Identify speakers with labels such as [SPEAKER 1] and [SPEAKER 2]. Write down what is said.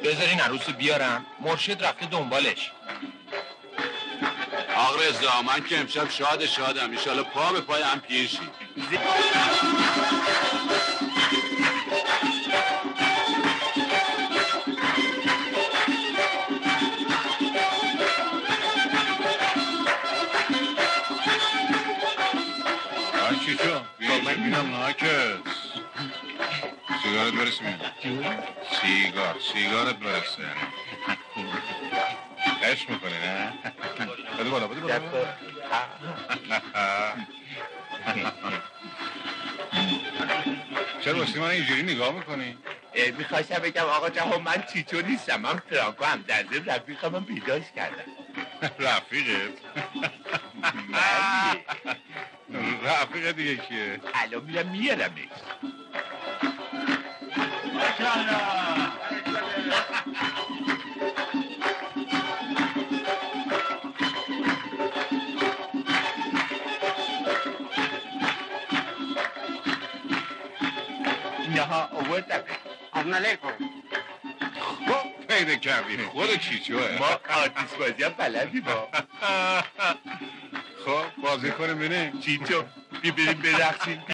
[SPEAKER 1] بذارین عروسو بیارم، مرشد رفته دنبالش.
[SPEAKER 2] آقا رضا من که امشب شادم ایشالا پا به پای هم پیر شید.
[SPEAKER 3] چیجو بینم ناکس سیگارت برسیم. سیگارت برسه. عشق میکنی نه؟ بده بالا چرا باستی من اینجوری نگاه میکنی؟
[SPEAKER 4] میخواستم بگم آقا جهان من چیجو نیستم، من فرانکو هم در ضمن رفیقم هم پیداش کردم.
[SPEAKER 3] رفیقت؟ رفیق دیگه کیه؟
[SPEAKER 4] الان میرم میارمش. اینها آوردم.
[SPEAKER 5] سلام علیکم.
[SPEAKER 3] خب پیدا کردی خود چیجوه.
[SPEAKER 4] ما آرتیست بازی هم بلدی با.
[SPEAKER 3] خب بازی کنیم بینیم.
[SPEAKER 4] چیجو بریم برقصیم.